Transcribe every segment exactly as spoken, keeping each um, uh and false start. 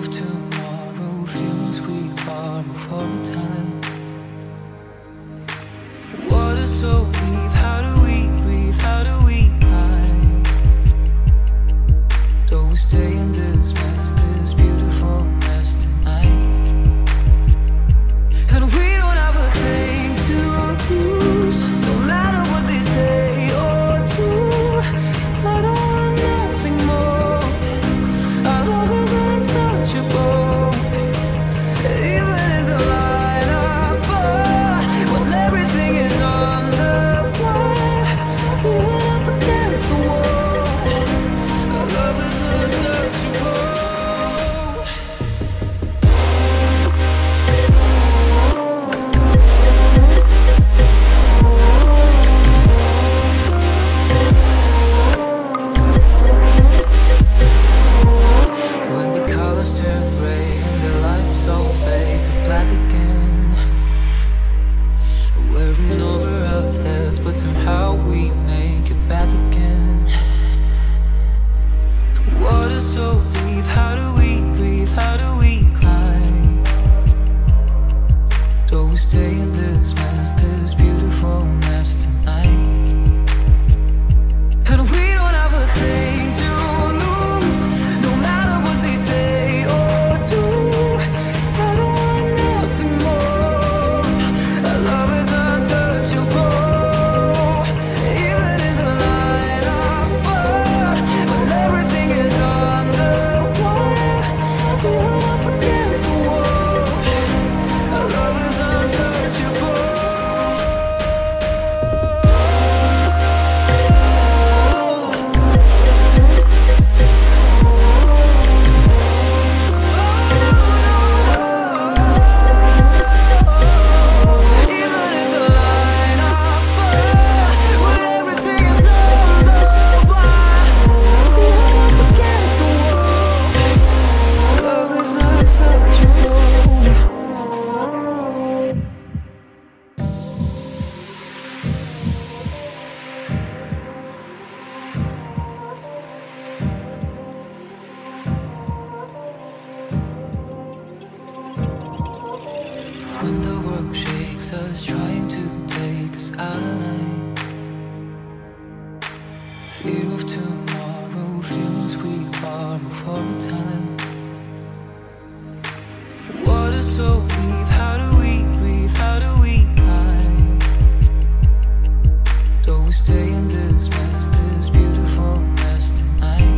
of tomorrow, feeling sweet borrowed for a time. Water so deep, how do we breathe, how do we climb? Do we stay in this mess, this beautiful mess tonight? And we don't have a thing to lose, no matter what they say or do. I don't want nothing more, our love is untouchable. Even in the line of fire, when everything is on the wire, even up against the wall, our love is untouchable. When the colors turn gray and the lights all fade to black again, wearing over our heads, but somehow we make it back again. Water so deep, how do we breathe, how do we climb? Do we stay in this mess, this beautiful mess tonight? And we don't have a thing to lose, no matter what they say or do. I don't want nothing more, our love is untouchable. Even in the line of fire, when everything is on the wire, even up against the wall, our love is untouchable. Even in the line of fire, when everything is on the wire, even up against the wall, love is untouchable. When the world shakes us, trying to take us out of line, fear of tomorrow, feeling sweet borrowed for a time. Water so deep, how do we breathe, how do we climb? Do we stay in this mess, this beautiful mess tonight?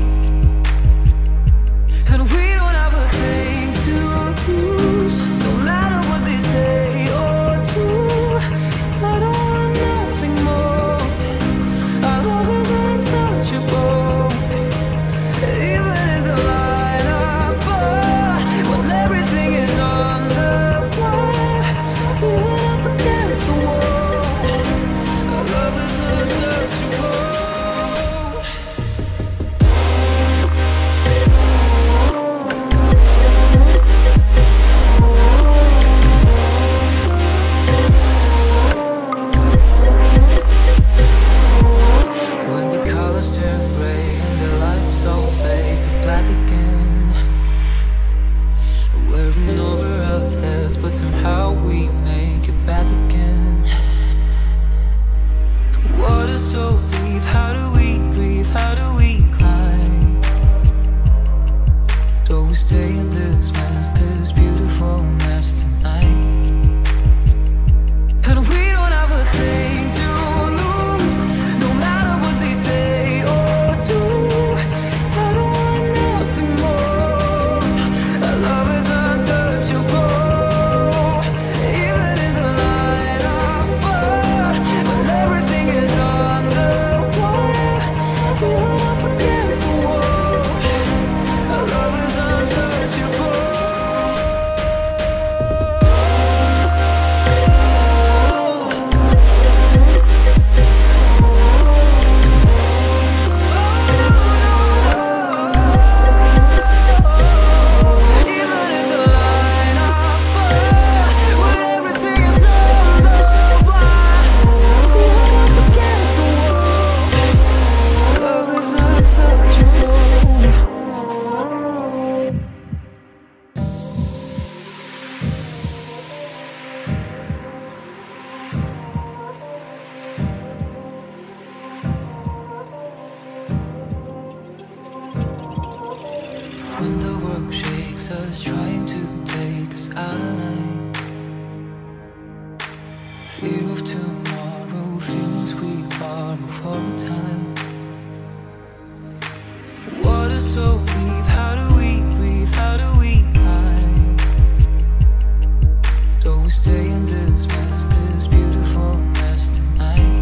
And we don't have a thing to lose, no matter what they say or do. I don't want nothing more, our love is untouchable. Even in the line of fire, when everything is on the wire, even up against the wall, our love is untouchable. When the colors turn gray and the lights all fade to black again, wearing over our heads, but somehow we make it back again. Water so deep, how do we breathe, how do we climb? Do we stay in this mess, this beautiful mess tonight? And we don't have a thing to lose, no matter what they say or do. I don't want nothing When the world shakes us, trying to take us out of line. Fear of tomorrow, feelings we borrow for a time. Water so deep, how do we breathe, how do we climb? Do we stay in this mess, this beautiful mess tonight?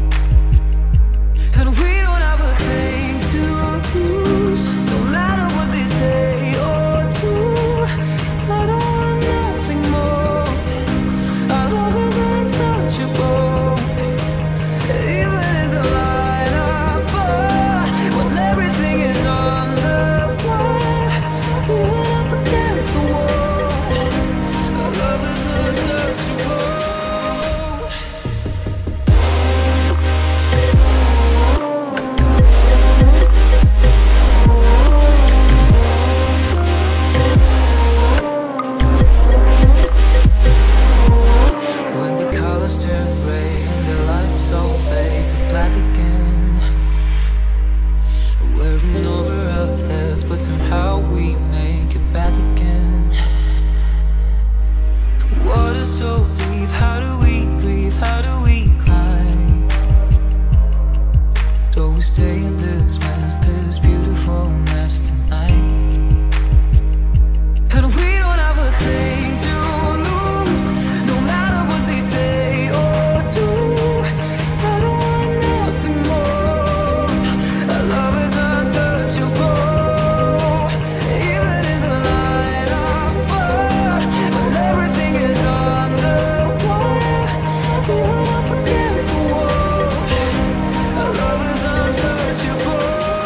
And we don't have a thing to lose, no matter what they say or do. I don't want nothing more. Our love is untouchable. Even in the line of fire, when everything is on the wire, even up against the wall, our love is untouchable. When the colors turn gray and the lights all fade to black again, we're in over our heads, but somehow we make it back again. Water so deep, how do we breathe, how do we climb? Do we stay in this mess, this beautiful mess tonight? And we don't have a thing to lose, no matter what they say or do. I don't want nothing more. Our love is untouchable. Even in the line of fire, when everything is on the wire, even up against the wall, our love is untouchable.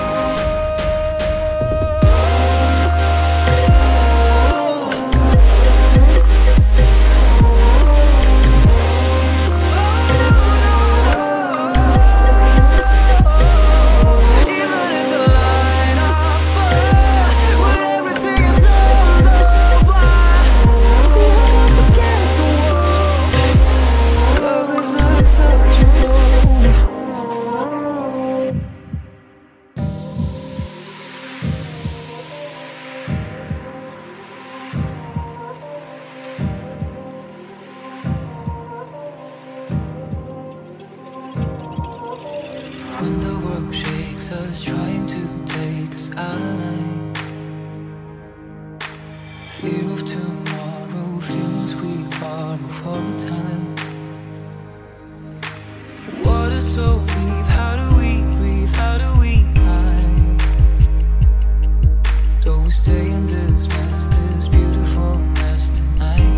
Even in the line of fire, when everything is on the wire, even up against the wall, love is untouchable. When the world shakes us, trying to take us out of line. Fear of tomorrow, feelings we borrow for a time. Water so deep, how do we breathe, how do we climb? Do we stay in this mess, this beautiful mess tonight?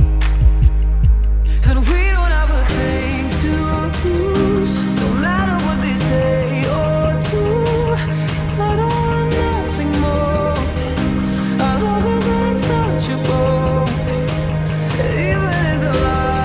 And we don't have a thing to lose, no matter what they say or do. I don't want nothing more. Our love is untouchable. Even in the light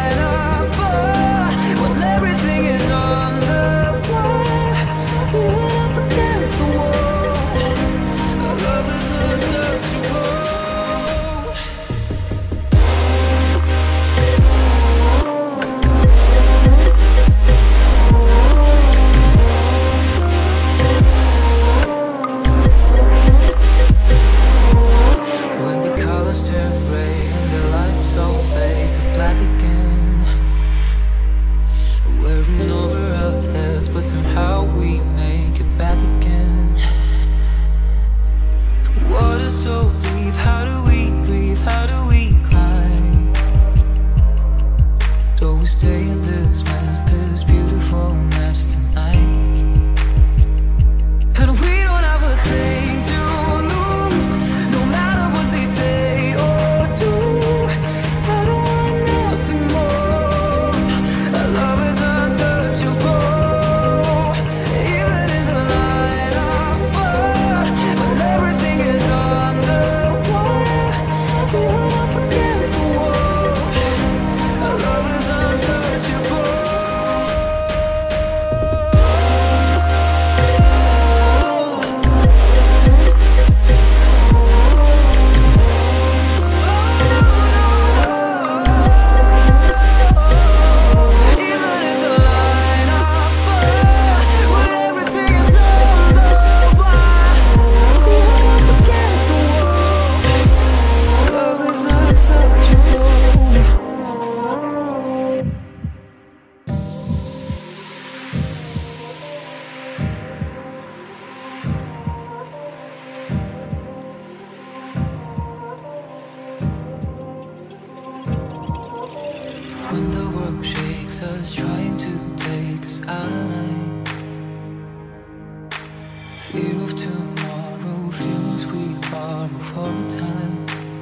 Fear of tomorrow, feelings we borrow for a time.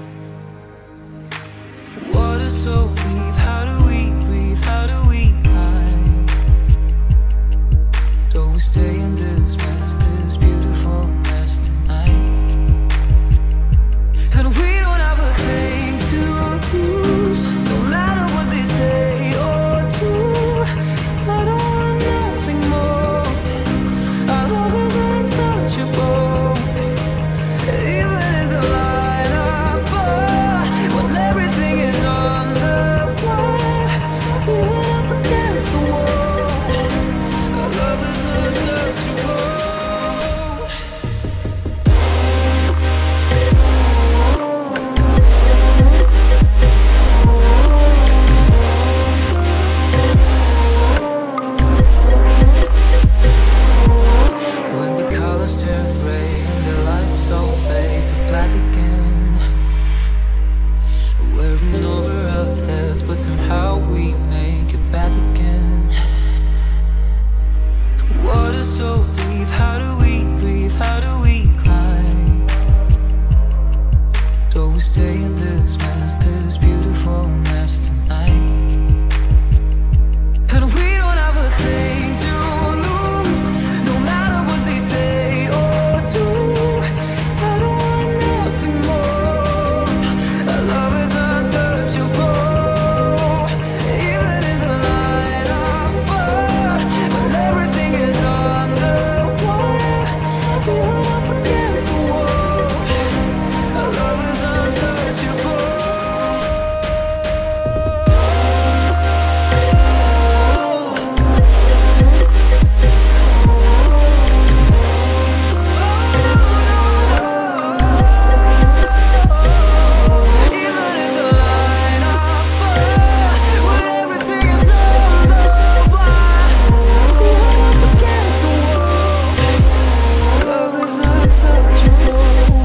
Water so deep, how do we breathe, how do we climb? Do we stay in this mess, this beautiful mess tonight? And we don't have a thing to lose, no matter what they say or do. I don't want nothing more. Our love is untouchable. Even in the line of fire, when everything is on the wire, even up against the wall, our love is untouchable. When the colors turn gray and the lights all fade to black again, we're in over our heads, but somehow we make it back again. Water so deep, how do we breathe, how do we climb? Do we stay in this mess, this beautiful mess tonight? And we don't have a thing to lose, no matter what they say or do. I don't want nothing more. Our love is untouchable. Even in the line of fire, when everything is on the wire, even up against the wall, our love is untouchable. Even in the line of fire, when everything is on the wire, even up against the wall, love is untouchable.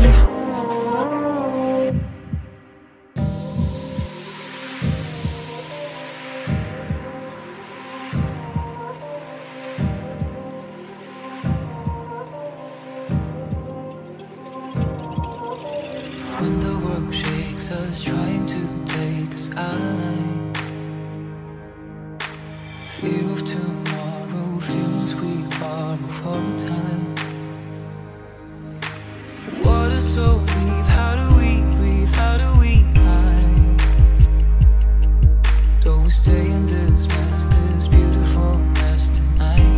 When the world shakes us, trying to take us out of line. Fear of tomorrow, feelings we borrow for a time. Water so deep, how do we breathe, how do we climb? Do we stay in this mess, this beautiful mess tonight?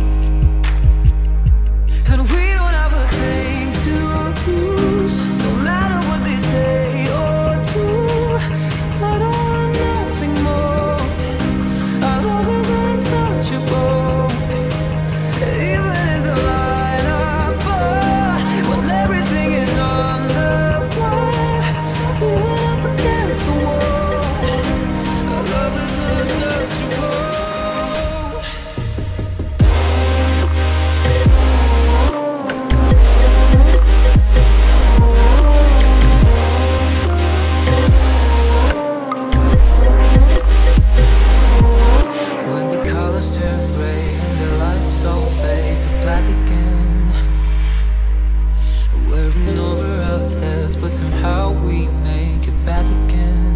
And we don't have a thing to lose, no matter what they say or do. I don't want nothing more. Our love is untouchable. Even in the line of fire, when everything is on the wire, even up against the wall, our love is untouchable. When the colors turn gray and the lights all fade to black again, we're in over our heads, but somehow we make it back again.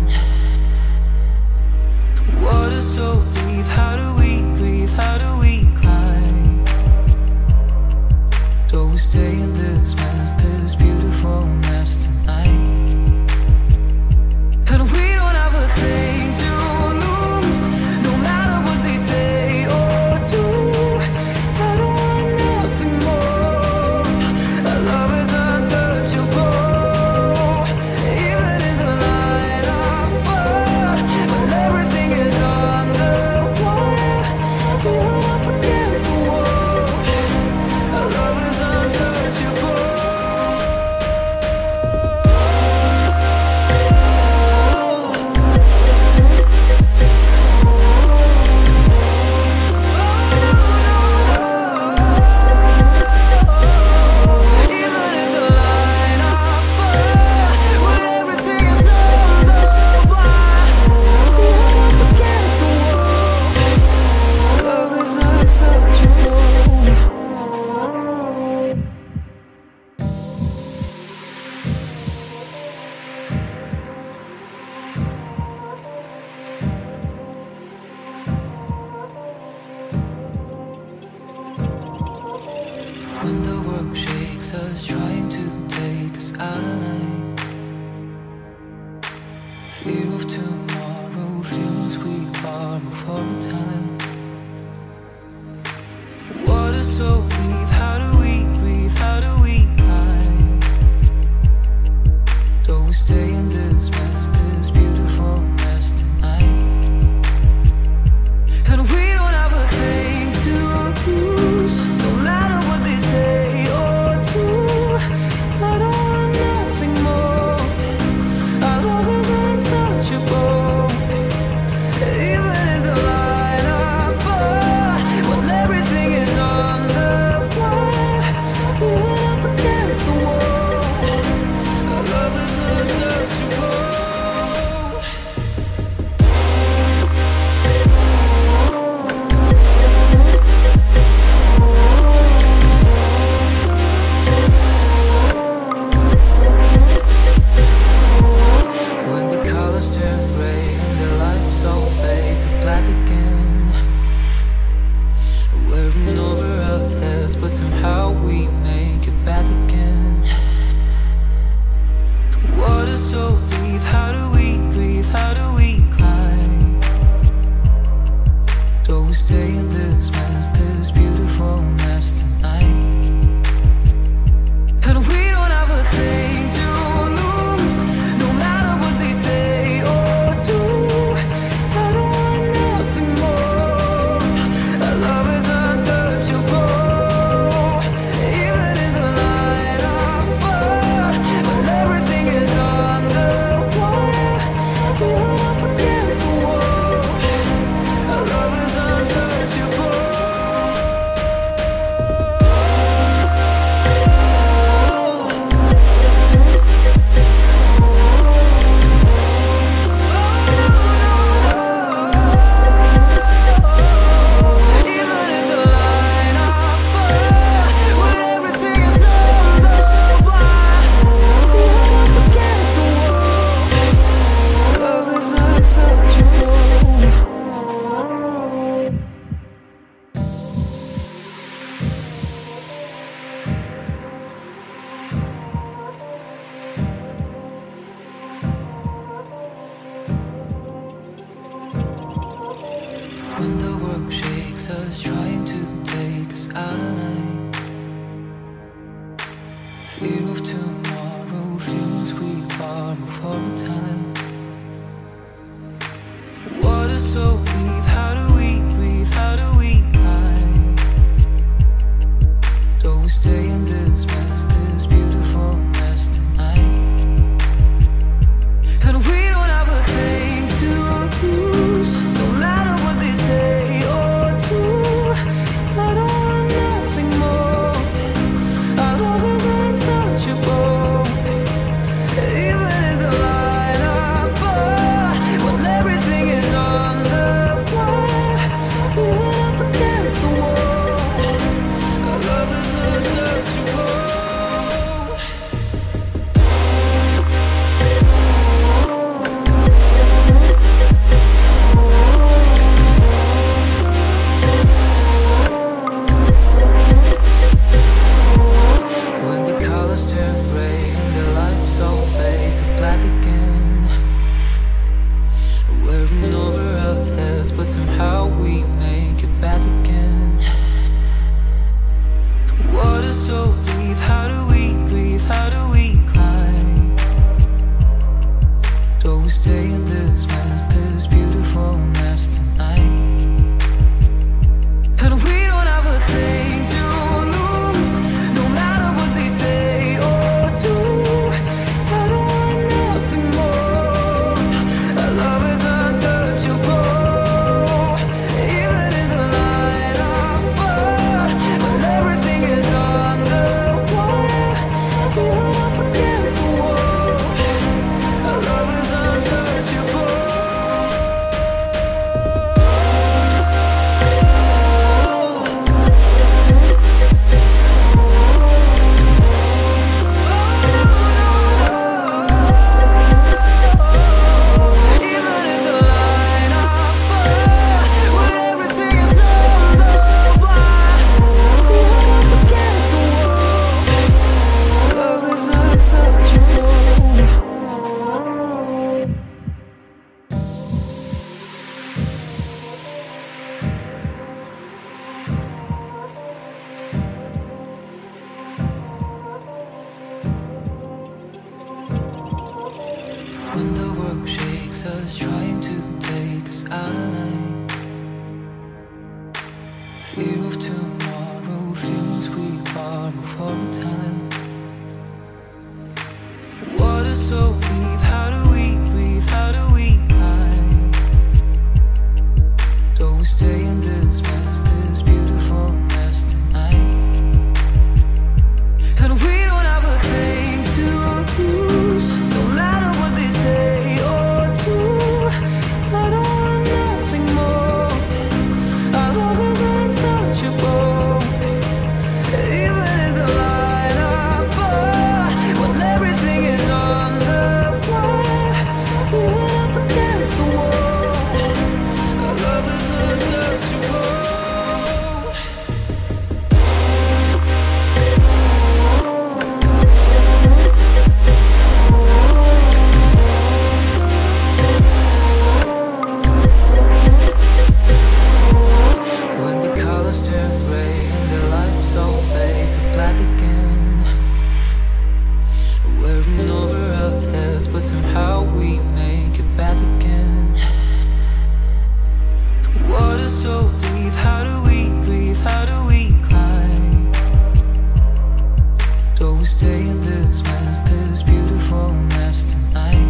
Water so deep, how do we breathe, how do we climb? Do we stay in this mess, this beautiful mess tonight? And we don't have a thing to lose, no matter what they say or do. I don't want nothing more. Our love is untouchable. Even in the line of fire, when everything is on the wire, even up against the wall, our love is untouchable. When the world shakes us, trying to take us out of line. Fear of tomorrow, feelings we borrow for a time. Water so deep, how do we breathe, how do we climb? Do we stay in this mess, this beautiful mess tonight? And we don't have a thing to lose, no matter what they say or do. I don't want nothing more. Our love is untouchable. Even in the line of fire, when everything is on the wire, even up against the wall, our love is untouchable. When the colors turn gray and the lights all fade to black again, wearing over our heads, but somehow we make it back again. Water so deep, how do we breathe, how do we climb? Do we stay in this mess, this beautiful mess tonight? And we don't have a thing to lose, no matter what they say or do. I don't want nothing more. Our love is untouchable. Even in the line of fire, when everything is on the wire, even up against the wall, our love is untouchable. Even in the line of fire, when everything is on the wire, even up against the wall, love is untouchable. When the world shakes us, trying to take us out of line. Fear of tomorrow, feelings we borrow for a time. Water so deep, how do we breathe, how do we climb? Do we stay in this mess, this beautiful mess tonight? And we don't have a thing to lose, no matter what they say or do. I don't want nothing more. Our love is untouchable. Even in the line of fire, when everything is on the wire, even up against the wall, our love is untouchable. When the world shakes us, trying to take us out of line. Fear of tomorrow, feelings we borrow for a time. Water so deep, how do we breathe, how do we climb? So we stay in this mess, this beautiful mess tonight. And we don't have a thing to lose, no matter what they say or do. I don't want nothing more. Our love is untouchable. Even in the line of fire, when everything is on the wire, even up against the wall, our love is untouchable. When the colors turn gray and the lights all fade to black again, wearing over our heads, but somehow we make it back again. Water so deep, how do we breathe, how do we climb? So we stay in this mess, this beautiful mess tonight.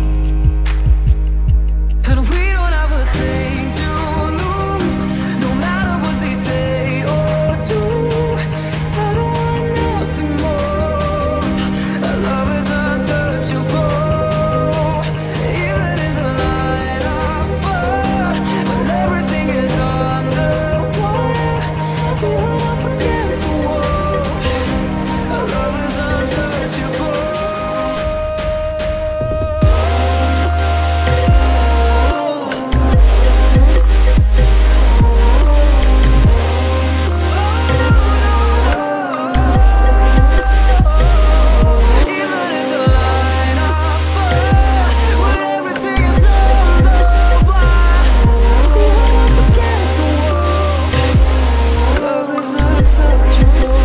And we don't have a thing to lose, no matter what they say or do. I don't want nothing more. Our love is untouchable. Even in the line of fire, when everything is on the wire, even up against the wall, our love is untouchable. Even in the line of fire, when everything is on the wire, even up against the wall, love is untouchable.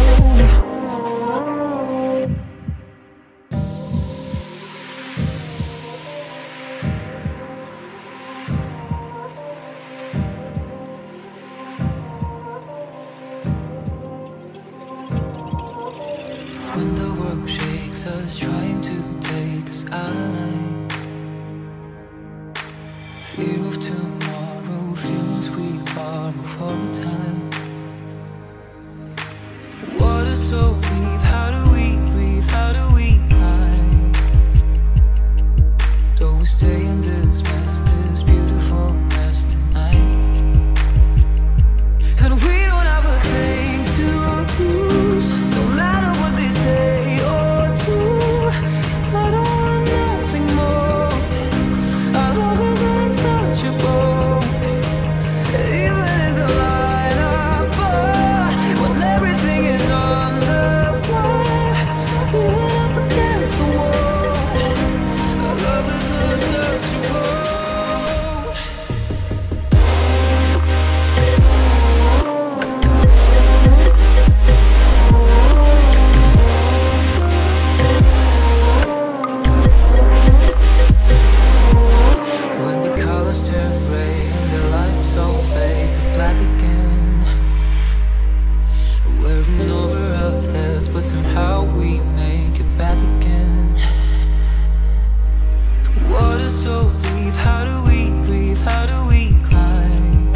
When the world shakes us, trying to take us out of line. Fear of tomorrow, feelings we borrow for a time. Water so deep, how do we breathe, how do we climb? So we stay in this mess, this beautiful mess tonight. And we don't have a thing to lose, no matter what they say or do. I don't want nothing more. Our love is untouchable. Even in the line of fire, when everything is on the wire, even up against the wall, our love is untouchable. When the colors turn gray and the lights all fade to black again, wearing over our heads, but somehow we make it back again. Water so deep, how do we breathe, how do we climb?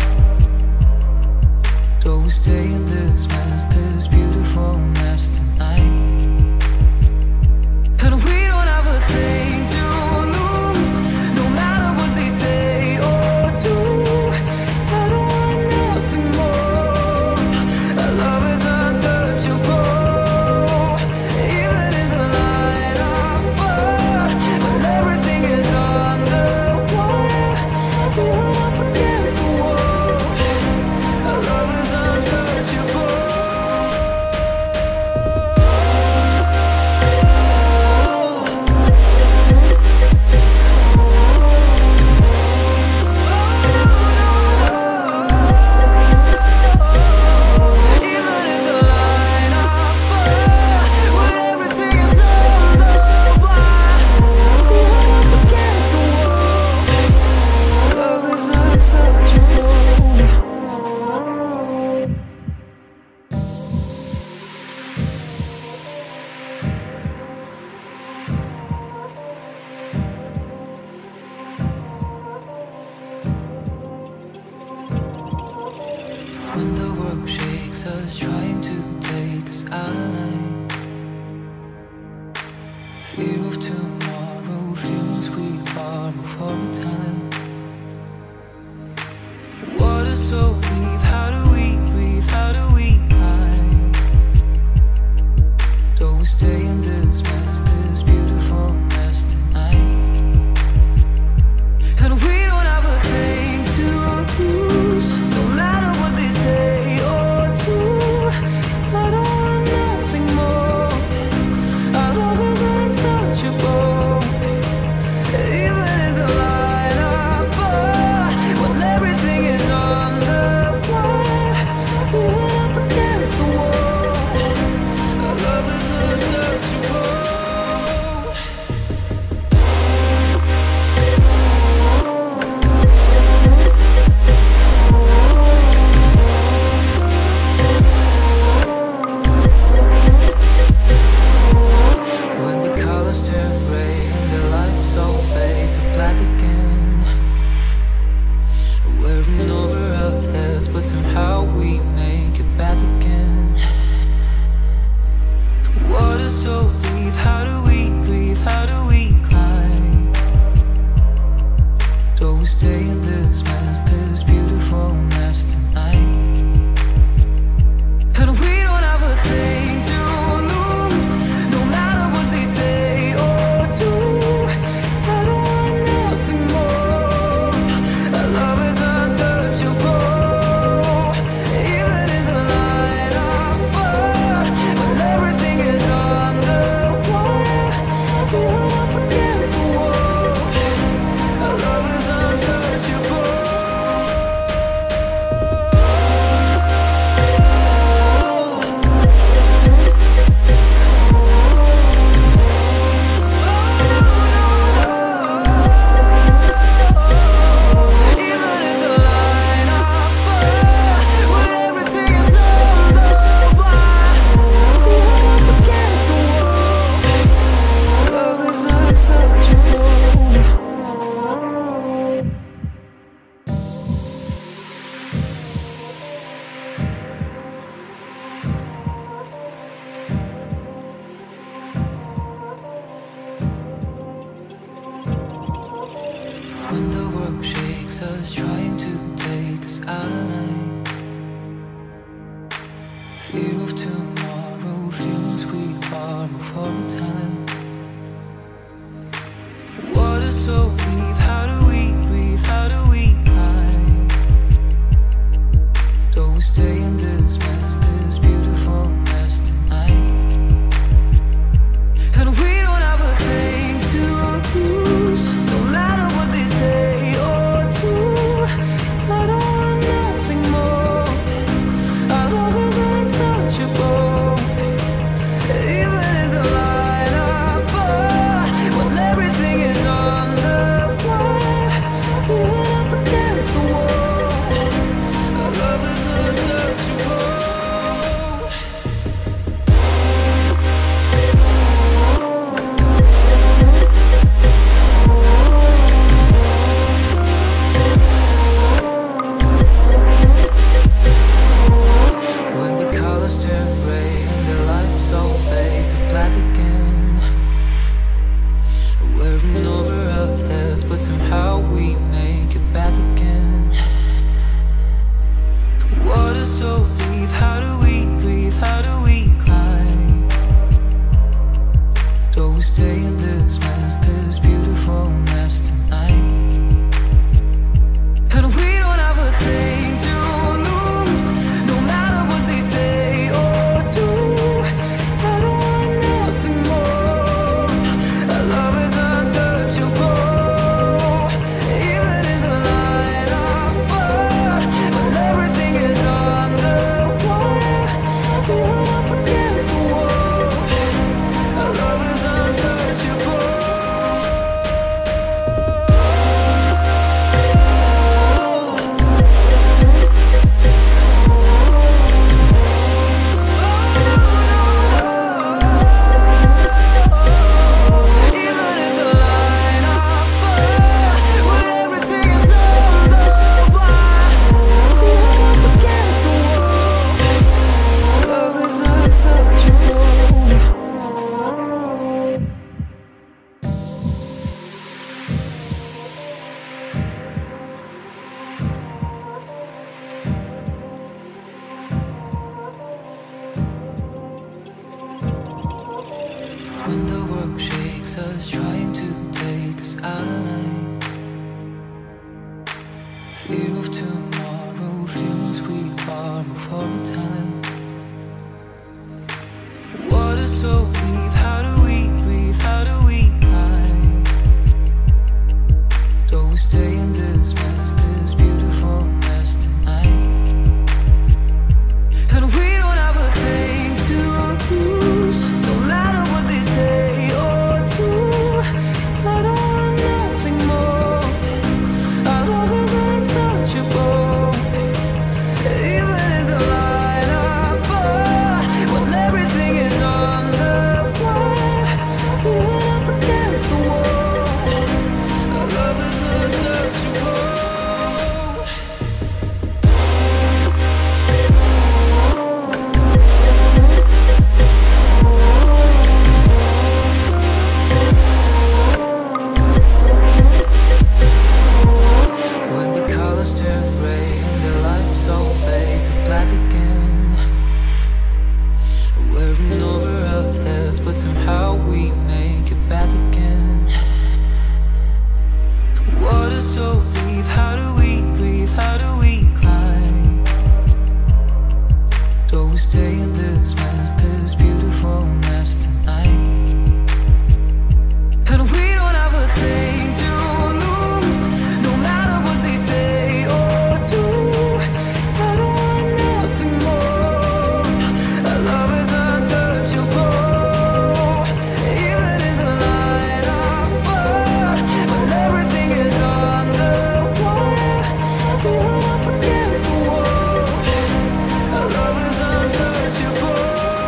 So we stay in this mess, this beautiful mess tonight. And we don't have a thing to lose, no matter what they say or do. I don't want nothing more. Our love is untouchable. Even Fear of tomorrow, feelings we borrow for a time. Water so deep, how do we breathe, how do we climb? Do we stay in this mess, this beautiful mess tonight? And we don't have a thing to lose, no matter what they say or do. I don't want nothing more. Our love is untouchable. Even in the line of fire, when everything is on the wire, even up against the wall, our love is untouchable. When the colors turn gray and the lights all fade to black again, we're in over our heads, but somehow we make it back again. Water so deep, how do we breathe, how do we climb? Do we stay in this mess, this beautiful mess tonight? And we don't have a thing to lose, no matter what they say or do. I don't want nothing more. Our love is untouchable. Even in the line of fire, when everything is on the wire, even up against the wall, our love is untouchable. Even in the line of fire, when everything is on the wire, even up against the wall, love is untouchable. When the world shakes us, trying to take us out of line. Fear of tomorrow, feelings we borrow for a time. Water so deep, how do we breathe, how do we climb? Do we stay in this mess, this beautiful mess tonight? And we don't have a thing to lose, no matter what they say or do. I don't want nothing more. Our love is untouchable. Even in the line of fire, when everything is on the wire, even up against the wall, our love is untouchable. When the colors turn gray and the lights all fade to black again, we're in over our heads, but somehow we make it back again. Water so deep, how do we breathe, how do we climb? Do we stay in this mess, this beautiful mess tonight? And we don't have a thing to lose, no matter what they say or do. I don't want nothing more. Our love is untouchable. Even in the line of fire, when everything is on the wire, even up against the wall, our love is untouchable. When the world shakes us, trying to take us out of line. Fear of tomorrow, feelings we borrow for a time. Water so deep, how do we breathe, how do we climb? Do we stay in this mess, this beautiful mess tonight? And we don't have a thing to lose, no matter what they say or do. I don't want nothing more. Our love is untouchable. Even in the line of fire, when everything is on the wire, even up against the wall, our love is untouchable. When the colors turn gray and the lights all fade to black again, wearing over our heads, but somehow we make it back again. Water so deep, how do we breathe, how do we climb? Do we stay in this mess, this beautiful mess tonight? And we don't have a thing to lose, no matter what they say or do. I don't want nothing more. Our love is untouchable. Even in the line of fire, when everything is on the wire, even up against the wall, our love is untouchable.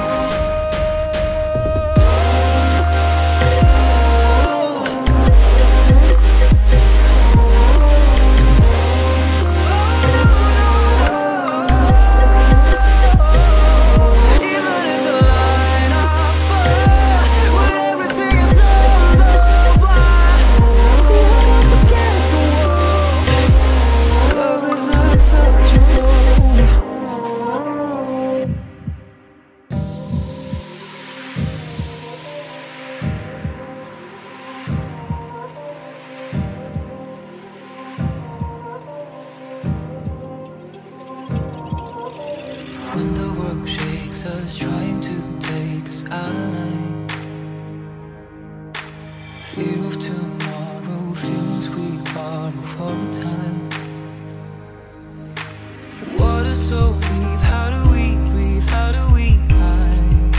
Even in the line of fire, when everything is on the wire, even up against the wall, love is untouchable. When the world shakes us, trying to take us out of line. Fear of tomorrow, feelings we borrow for a time. Water so deep, how do we breathe, how do we climb?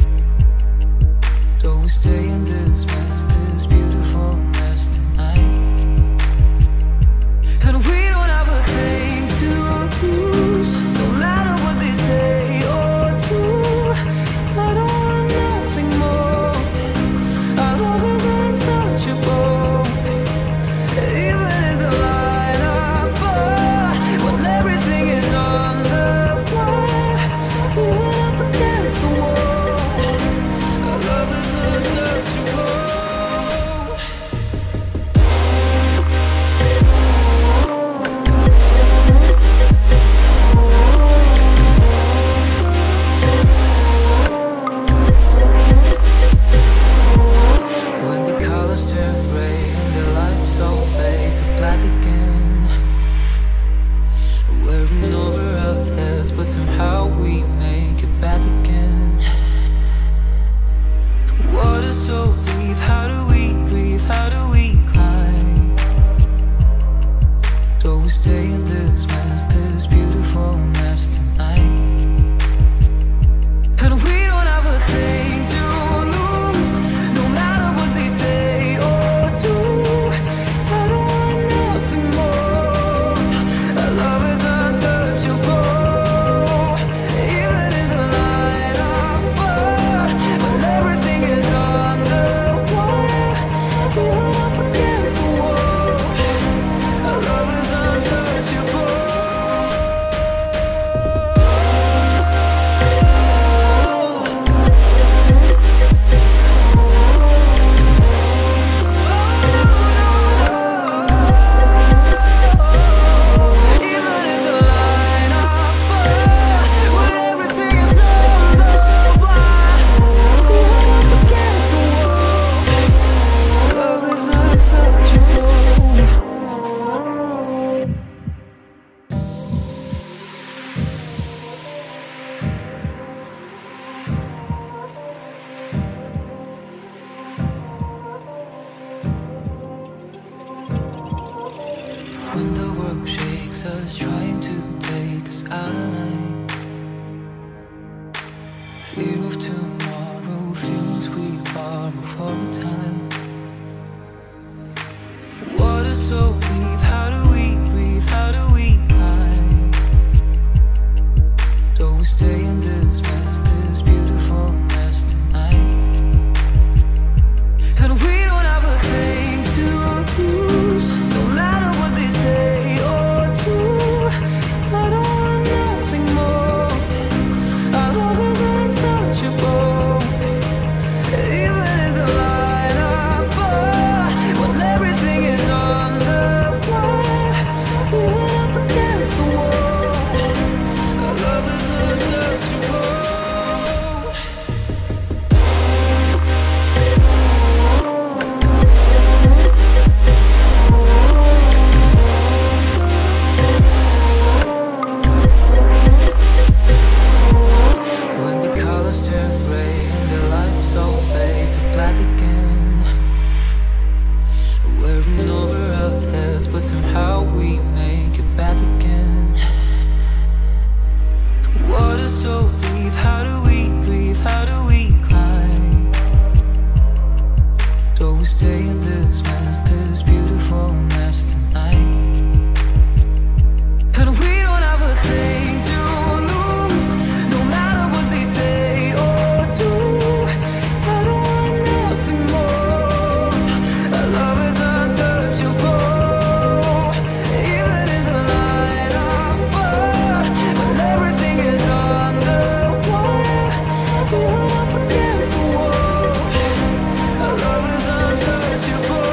Do we stay in this mess, this beautiful mess tonight? And we don't have a thing to lose, no matter what they say or do. I don't want nothing more. Our love is untouchable. Even in the line of fire, when everything is on the wire. When the world shakes us, trying to take us out of line. Fear of tomorrow, feelings we borrow for a time. Water so deep, how do we breathe, how do we climb? Do we stay in this mess, this beautiful mess tonight? And we don't have a thing to lose, no matter what they say or do. I don't want nothing more. Our love is untouchable. Even in the light of fire, when everything is on the wire, even up against the wall, our love is untouchable. When the colors turn gray and the lights all fade to black again, we're in over our heads, but somehow we make it back again. Water so deep, how do we breathe, how do we climb? Do we stay in this mess, this beautiful mess tonight? And we don't have a thing to lose, no matter what they say or do. I don't want nothing more. Our love is untouchable. Even in the light of fire, when everything is on the wire, even up against the wall, our love is untouchable.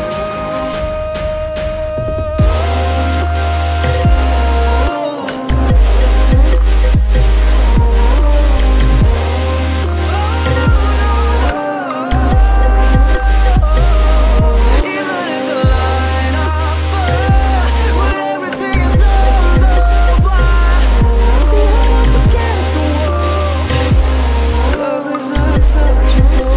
Even in the light of fire, when everything is on the wire, even up against the wall, love is untouchable.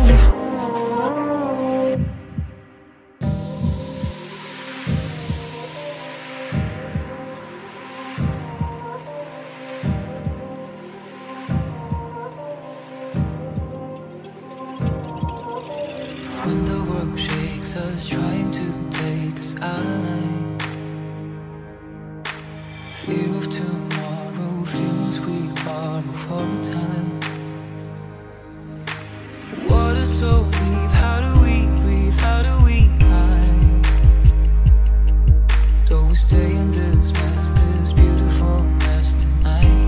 When the world shakes us, trying to take us out of line. Fear of tomorrow, feelings we borrow for a time. Water so deep, how do we breathe, how do we climb? Do we stay in this mess, this beautiful mess tonight?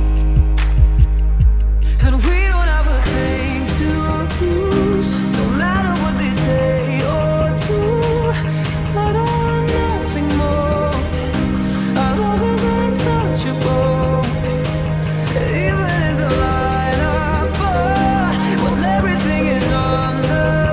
And we don't have a thing to lose, no matter what they say or do. I don't want nothing more. Our love is untouchable. Even in the light of fire, when everything is on the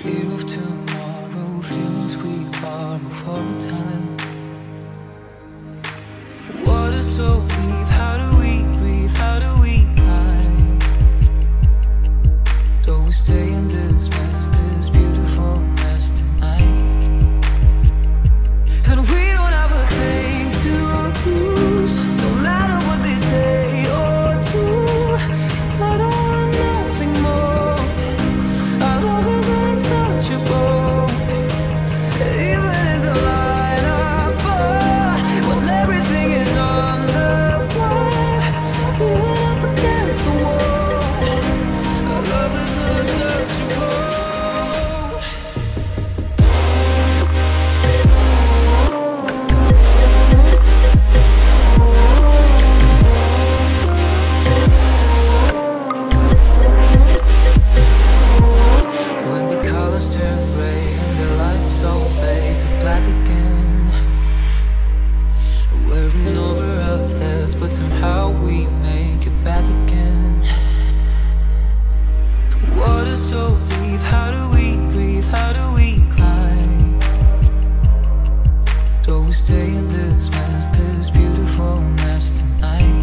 Fear of tomorrow, feelings we borrow for a time. Water so deep, how do we breathe, how do we climb? Do we stay in this mess, this beautiful mess tonight? And we don't have a thing to lose, no matter what they say or do. I don't want nothing more. Our love is untouchable. Even in the line of fire, when everything is on the wire, even up against the wall, our love is untouchable. When the colors turn gray and the lights all fade to black again, we're in over our heads, but somehow we make it back again. Water so deep, how do we breathe, how do we climb? Do we stay in this mess, this beautiful mess tonight?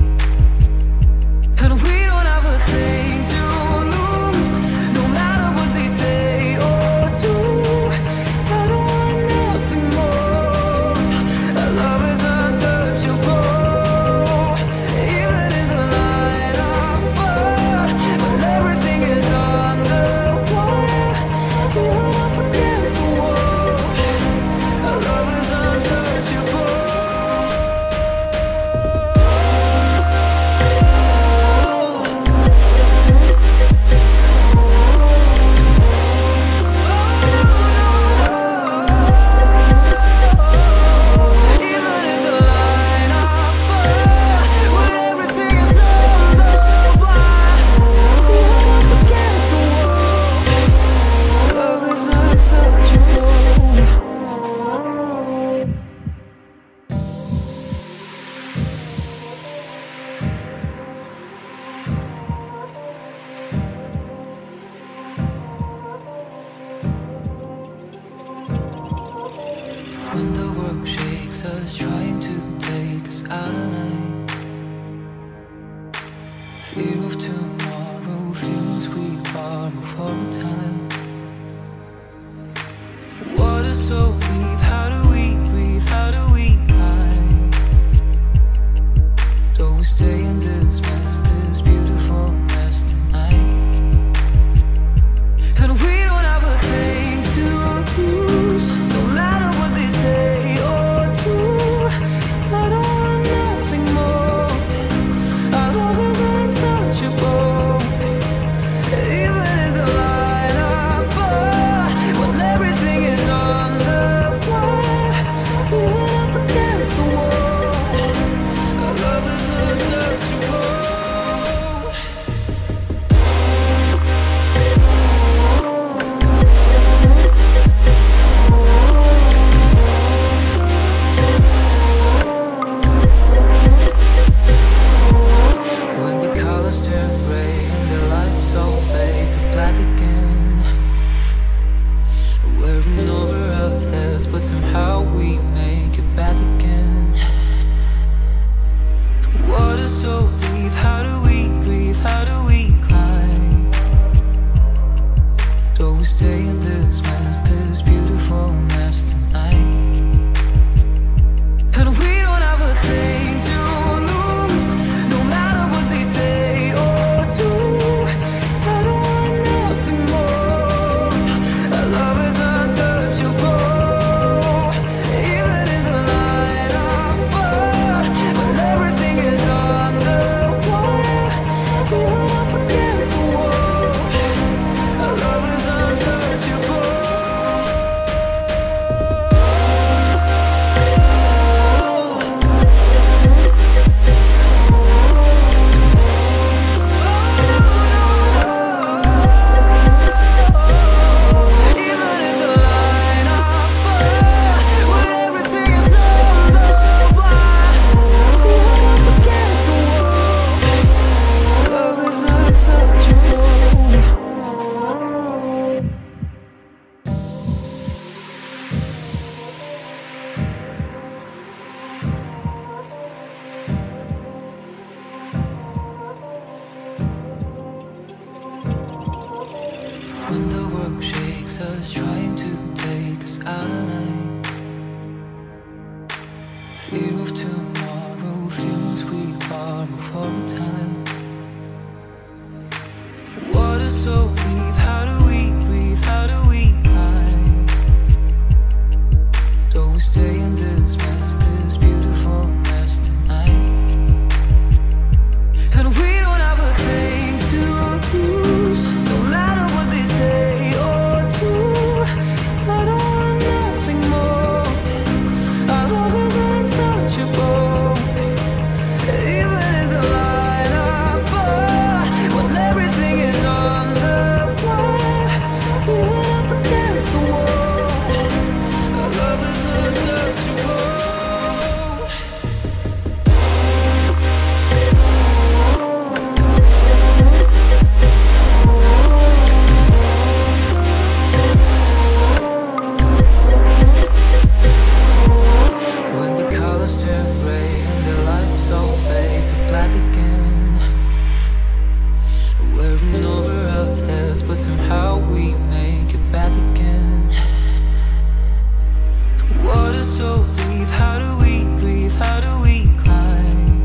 And we don't have a thing to lose, no matter what they say or do. I don't want nothing more. Our love is untouchable. Even in the line of fire, when everything is on the wire, even up against the wall, our love is untouchable. Even in the line of fire, when everything is on the wire, even up against the wall, love is untouchable. When the world shakes us, trying to take us out of line. Fear of tomorrow, feelings we borrow for a time. Water so deep, how do we breathe, how do we climb? Do we stay in this mess, this beautiful mess tonight? And we don't have a thing to lose, no matter what they say or do. I don't want nothing more. Our love is untouchable. Even in the line of fire, when everything is on the wire, even up against the wall, our love is untouchable. When the colors turn gray and the lights all fade to black again, we're in over our heads, but somehow we make it back again. Water so deep, how do we breathe, how do we climb? Do we stay in this mess, this beautiful mess tonight? And we don't have a thing to lose, no matter what they say or do. I don't want nothing more. Our love is untouchable. Even in the line of fire, when everything is on the wire, even up against the wall, our love is untouchable. When the world shakes us, trying to take us out of line. Fear of tomorrow, feelings we borrow for a time. Water so deep, how do we breathe, how do we climb? So we stay in this mess, this beautiful mess tonight. And we don't have a thing to lose, no matter what they say or do. I don't want nothing more. Our love is untouchable. Even in the light of fire, when everything is on the line, even up against the wall, our love is untouchable. When the colors turn gray and the lights all fade to black again, wearing over our heads, but somehow we make it back again. Water so deep, how do we breathe, how do we climb?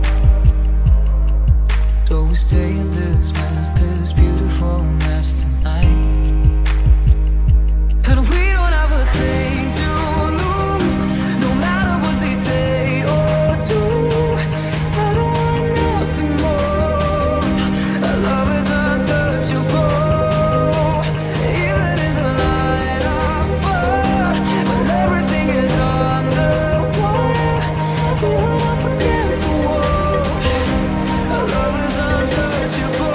So we stay in this mess, this beautiful mess tonight. And we don't have a thing to lose, no matter what they say or do. I don't want nothing more. Our love is untouchable. Even in the light of fire, when everything is on the wire, even up against the wall, our love is untouchable.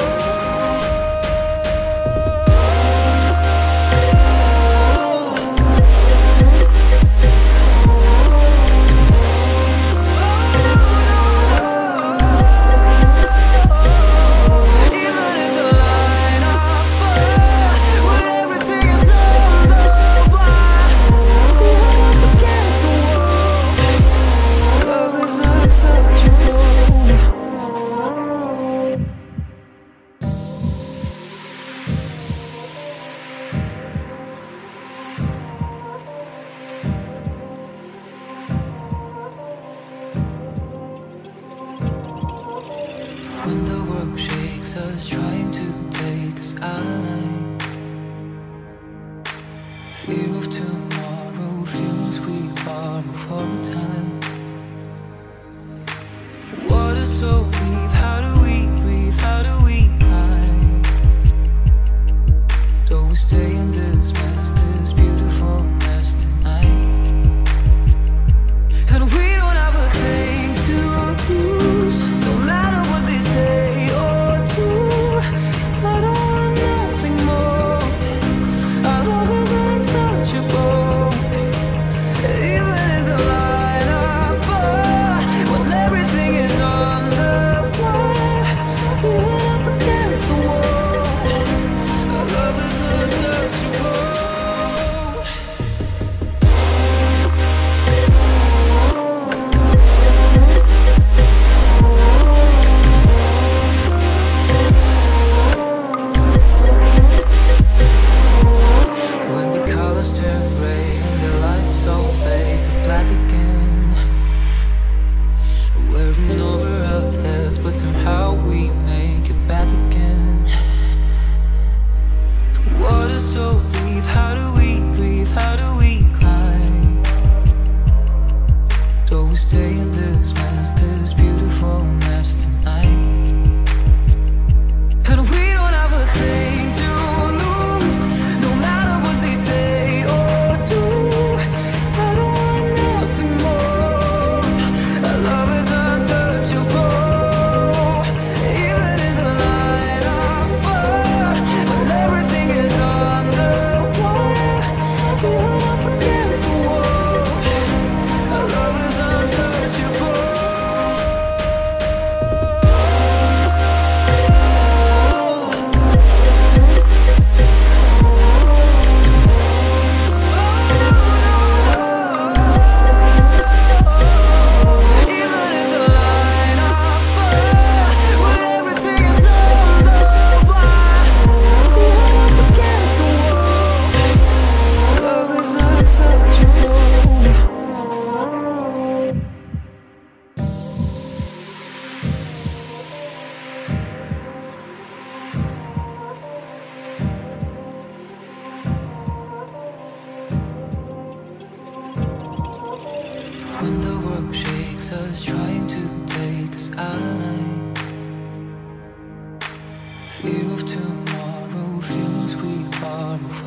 Even in the line of fire, when everything is on the wire, even up against the wall, love is untouchable. When the world shakes us, trying to take us out of line. Fear of tomorrow, feelings we borrow for a time. Water so deep, how do we breathe, how do we climb? So we stay in this mess, this beautiful mess tonight. And we don't have a thing to lose, no matter what they say or do. I don't want nothing more. Our love is untouchable.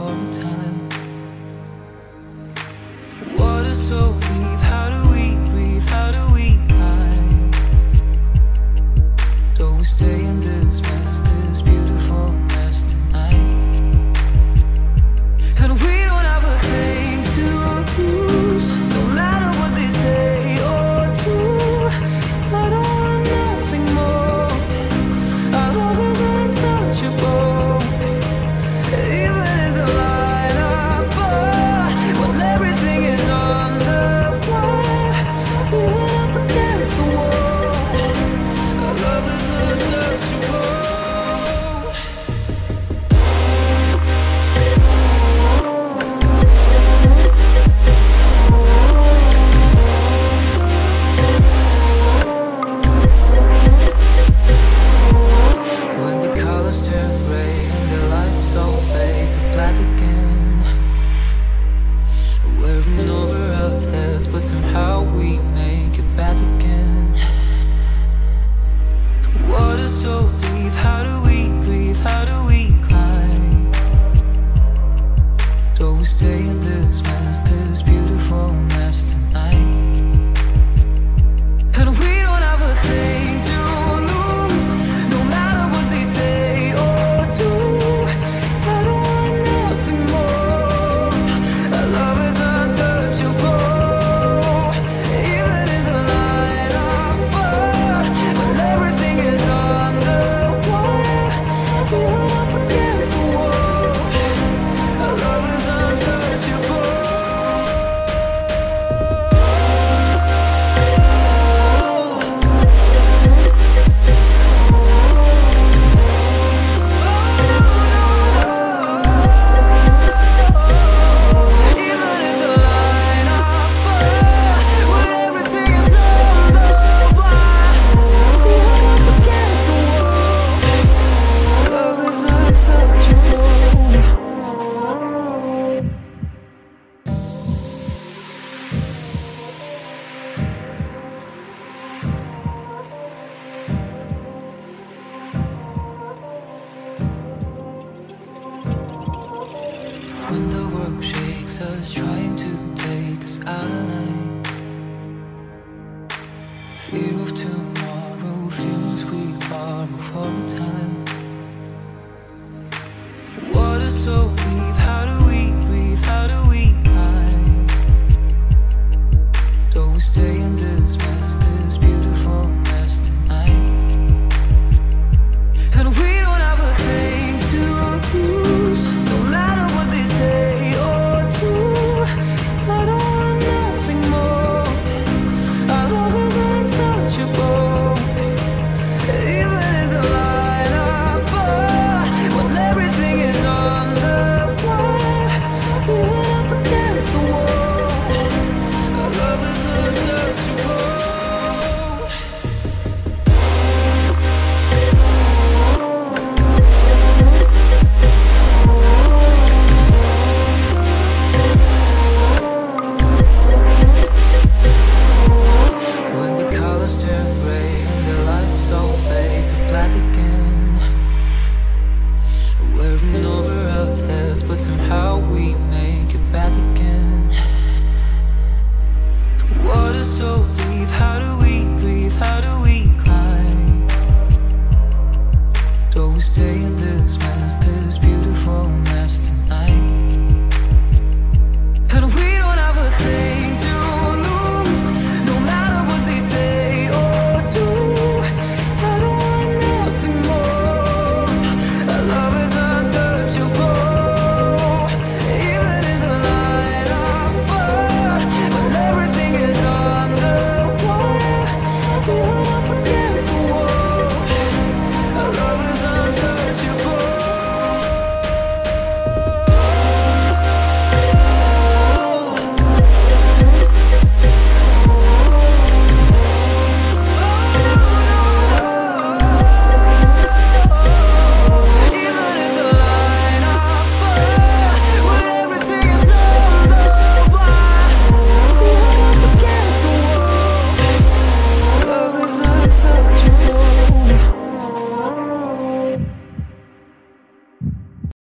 for a time. Water so deep, how do we breathe, how do we climb? Do we stay in this mess, this beautiful mess tonight? And we don't have a thing to lose, no matter what they say or do. I don't want nothing more, our love is untouchable. Even in the light of fire, when everything is on the wire, even up against the wall, our love is untouchable. When the colors turn gray and the lights all fade to black again, wearing over our heads, but somehow we make it back again. Water so deep, how do we breathe, how do we climb? Do we stay in this mess, this beautiful mess tonight? And we don't have a thing to lose, no matter what they say or do. I don't want nothing more, our love is untouchable. Even in the light of fire, when everything is on the wire, even up against the wall, our love is untouchable. Even in the line of fire, when everything is on the wire, even up against the wall, love is untouchable. When the world shakes us, trying to take us out of line, fear of tomorrow, feelings we borrow for a time. Water so deep,